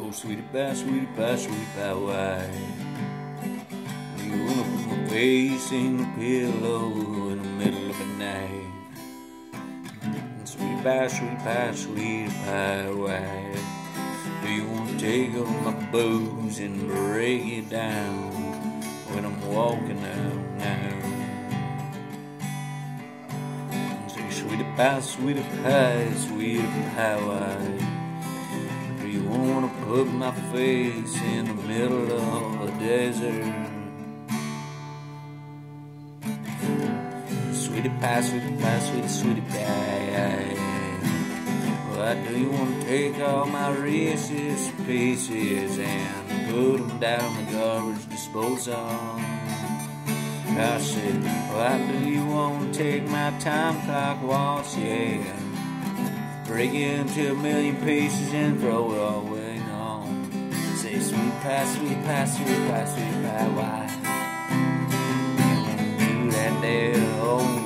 Oh, sweetie pie, why you wanna put my face in the pillow in the middle of the night? Sweetie pie, why do you wanna take all my booze and break it down when I'm walking out now? Say, sweetie pie, why do you wanna put my face in the middle of a desert? Sweetie pie, why do you wanna take all my Reese's Pieces and put them down the garbage disposal? I said, why do you wanna take my time clock watch, yeah, break it into a million pieces and throw it all away? No, say, sweet pie, why you do that there, oh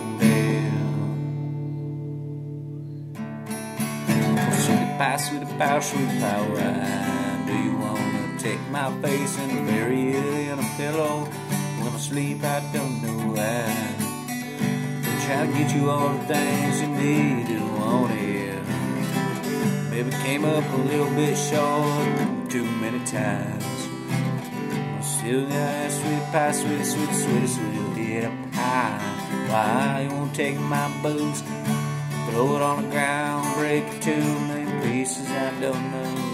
Sweetie pie, why do you wanna take my face and bury it in a pillow? When I sleep, I don't know why. I'm trying to get you all the things you need and wanted. Maybe came up a little bit short too many times. I still got that sweet pie. Why you wanna take my booze, throw it on the ground, break it to me pieces? I don't know.